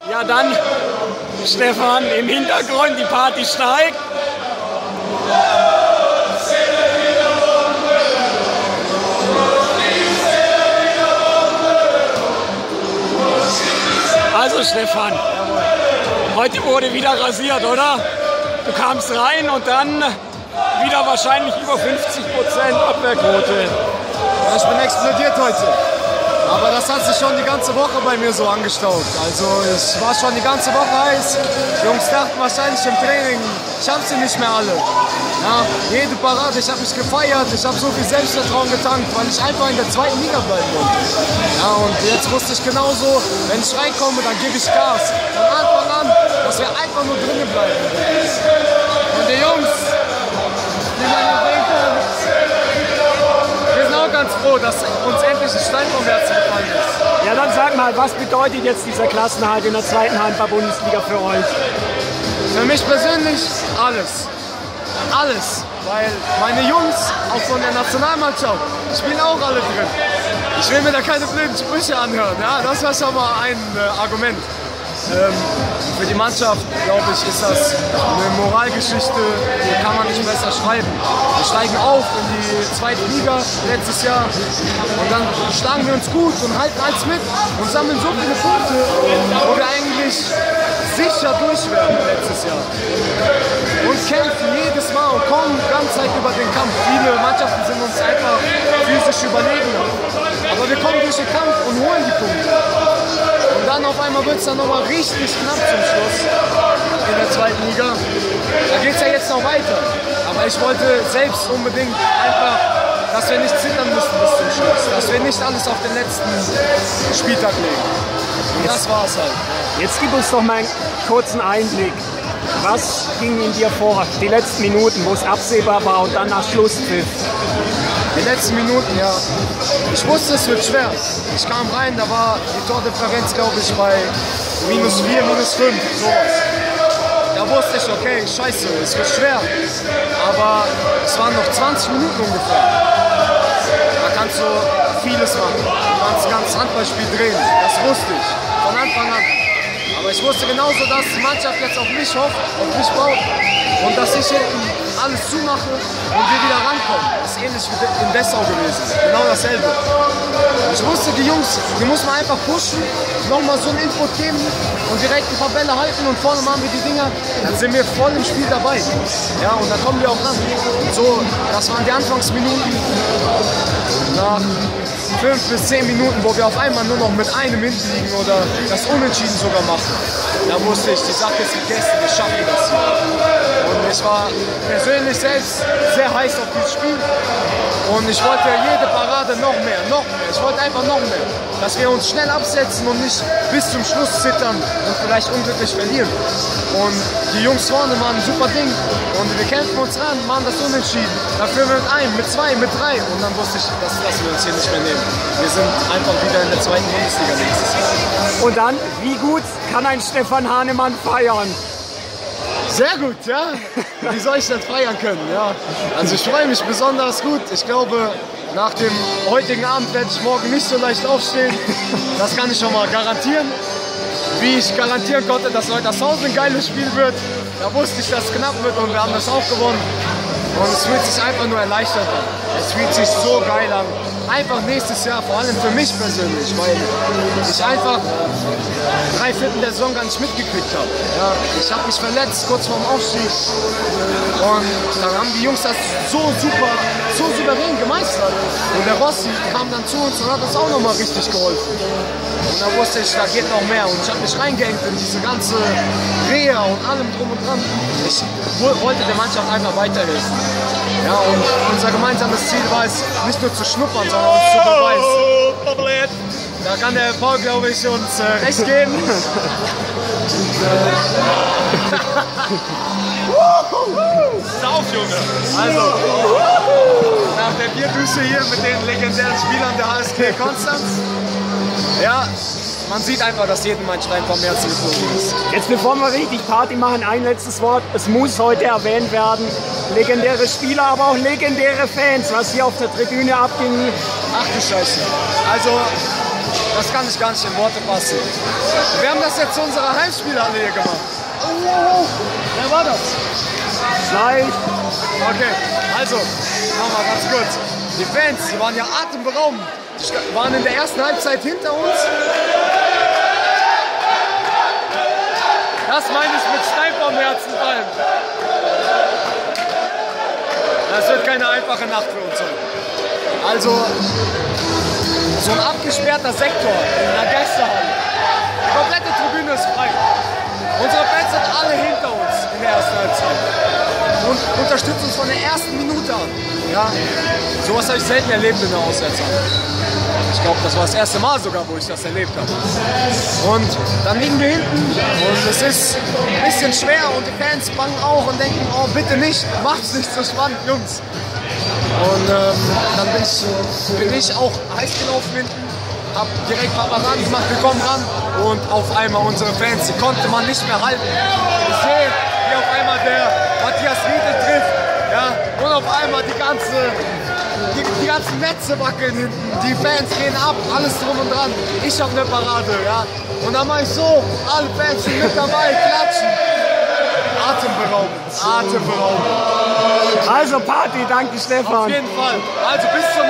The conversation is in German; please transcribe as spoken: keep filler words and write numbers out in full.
Ja, dann, Stefan, im Hintergrund, die Party steigt. Also Stefan, heute wurde wieder rasiert, oder? Du kamst rein und dann wieder wahrscheinlich über fünfzig Prozent Abwehrquote. Ja, ich bin explodiert heute. Aber das hat sich schon die ganze Woche bei mir so angestaut. Also ich war schon die ganze Woche heiß. Die Jungs dachten wahrscheinlich im Training, ich hab sie nicht mehr alle. Ja, jede Parade, ich habe mich gefeiert, ich habe so viel Selbstvertrauen getankt, weil ich einfach in der zweiten Liga bleiben wollte. Ja, und jetzt wusste ich genauso, wenn ich reinkomme, dann gebe ich Gas. Von Anfang an, dass wir einfach nur drinnen bleiben. Und die Jungs, die man hier sehen kann, wir sind auch ganz froh, dass uns endlich ein Stein vom Herzen gefallen ist. Ja, dann sag mal, was bedeutet jetzt dieser Klassenerhalt in der zweiten Handball-Bundesliga für euch? Für mich persönlich alles. Alles. Weil meine Jungs, auch von der Nationalmannschaft, spielen auch alle drin. Ich will mir da keine blöden Sprüche anhören. Ja, das war schon mal ein äh, Argument. Ähm, für die Mannschaft, glaube ich, ist das eine Moralgeschichte, die kann man nicht besser schreiben. Wir steigen auf in die zweite Liga letztes Jahr und dann schlagen wir uns gut und halten alles mit und sammeln so viele Punkte, wo wir eigentlich sicher durch werden letztes Jahr. Und kämpfen jedes Mal und kommen ganz Zeit über den Kampf. Viele Mannschaften sind uns einfach physisch überlegen. Aber wir kommen durch den Kampf und holen die Punkte. Und dann auf einmal wird es dann nochmal richtig knapp zum Schluss in der zweiten Liga. Da geht es ja jetzt noch weiter. Aber ich wollte selbst unbedingt einfach, dass wir nicht zittern müssen bis zum Schluss. Dass wir nicht alles auf den letzten Spieltag legen. Und das war's halt. Jetzt gib uns doch mal einen kurzen Einblick. Was ging in dir vor? Die letzten Minuten, wo es absehbar war und dann nach Schlusspfiff. Die letzten Minuten, ja. Ich wusste, es wird schwer. Ich kam rein, da war die Tordifferenz, glaube ich, bei minus vier, minus fünf, sowas. Da wusste ich, okay, scheiße, es wird schwer. Aber es waren noch zwanzig Minuten ungefähr. Da kannst du vieles machen. Du kannst ganz Handballspiel drehen. Das wusste ich von Anfang an. Aber ich wusste genauso, dass die Mannschaft jetzt auf mich hofft, auf mich baut und dass ich hinten alles zumache und wir wieder rankommen. Das ist ähnlich wie in Dessau gewesen. Genau dasselbe. Ich wusste, die Jungs, die muss man einfach pushen, nochmal so ein Input geben und direkt ein paar Bälle halten und vorne machen wir die Dinger. Dann sind wir voll im Spiel dabei. Ja, und dann kommen wir auch ran. So, das waren die Anfangsminuten. Nach fünf bis zehn Minuten, wo wir auf einmal nur noch mit einem hinten liegen oder das Unentschieden sogar machen. Da wusste ich, die Sache ist gegessen, wir schaffen das. Und ich war persönlich selbst sehr heiß auf dieses Spiel. Und ich wollte jede Parade noch mehr, noch mehr. Ich wollte einfach noch mehr. Dass wir uns schnell absetzen und nicht bis zum Schluss zittern und vielleicht unglücklich verlieren. Und die Jungs vorne machen ein super Ding. Und wir kämpfen uns ran, machen das Unentschieden. Dafür mit einem, mit zwei, mit drei. Und dann wusste ich, das lassen wir uns hier nicht mehr nehmen. Wir sind einfach wieder in der zweiten Bundesliga nächstes Jahr. Und dann, wie gut kann ein Stefan Hahnemann feiern? Sehr gut, ja. Wie soll ich denn feiern können? Ja. Also ich freue mich besonders gut. Ich glaube, nach dem heutigen Abend werde ich morgen nicht so leicht aufstehen. Das kann ich schon mal garantieren. Wie ich garantieren konnte, dass Leutershausen ein geiles Spiel wird. Da wusste ich, dass es knapp wird und wir haben das auch gewonnen. Und es fühlt sich einfach nur erleichtert an. Es fühlt sich so geil an. Einfach nächstes Jahr, vor allem für mich persönlich, weil ich einfach drei Viertel der Saison gar nicht mitgekriegt habe. Ja, ich habe mich verletzt kurz vorm Aufstieg und dann haben die Jungs das so super, so souverän gemeistert. Und der Rossi kam dann zu uns und hat uns auch nochmal richtig geholfen. Und da wusste ich, da geht noch mehr. Und ich habe mich reingehängt in diese ganze Reha und allem drum und dran. Ich wollte der Mannschaft einfach weiterhelfen. Ja, und unser gemeinsames Ziel war es, nicht nur zu schnuppern, sondern uns zu beweisen. Da kann der Paul, glaube ich, uns äh, recht geben. Sauf, Junge! Also, nach der Bierdusche hier mit den legendären Spielern der H S G Konstanz. Ja, man sieht einfach, dass jedem ein Stein vom Herzen geflogen ist. Jetzt bevor wir richtig Party machen, ein letztes Wort. Es muss heute erwähnt werden. Legendäre Spieler, aber auch legendäre Fans, was hier auf der Tribüne abging. Ach du Scheiße. Also, das kann ich gar nicht in Worte fassen. Wir haben das jetzt zu unserer Heimspielhalle hier gemacht. Oh, wer war das? Gleich. Okay, also, machen wir ganz kurz. Die Fans, die waren ja atemberaubend. Die waren in der ersten Halbzeit hinter uns. Das meine ich mit Stein vom Herzen fallen. Das wird keine einfache Nacht für uns heute. Also, so ein abgesperrter Sektor in einer Gästehalle. Die komplette Tribüne ist frei. Unsere Fans sind alle hinter uns in der ersten Halbzeit. Und unterstützen uns von der ersten Minute an. Ja, sowas habe ich selten erlebt in der Auswärtshalle. Ich glaube, das war das erste Mal sogar, wo ich das erlebt habe. Und dann liegen wir hinten und es ist ein bisschen schwer und die Fans bangen auch und denken, oh bitte nicht, macht's nicht so spannend, Jungs. Und ähm, dann bin ich, bin ich auch heiß gelaufen hinten, hab direkt Papa ran gemacht, wir kommen ran und auf einmal unsere Fans, die konnte man nicht mehr halten. Ich sehe, wie auf einmal der Matthias Riedel trifft, ja, und auf einmal die ganze Die, die ganzen Netze wackeln hinten, die Fans gehen ab, alles drum und dran. Ich hab eine Parade, ja. Und dann mach ich so, alle Fans sind mit dabei, klatschen. Atemberaubend, atemberaubend. Also Party, danke Stefan. Auf jeden Fall. Also bis zum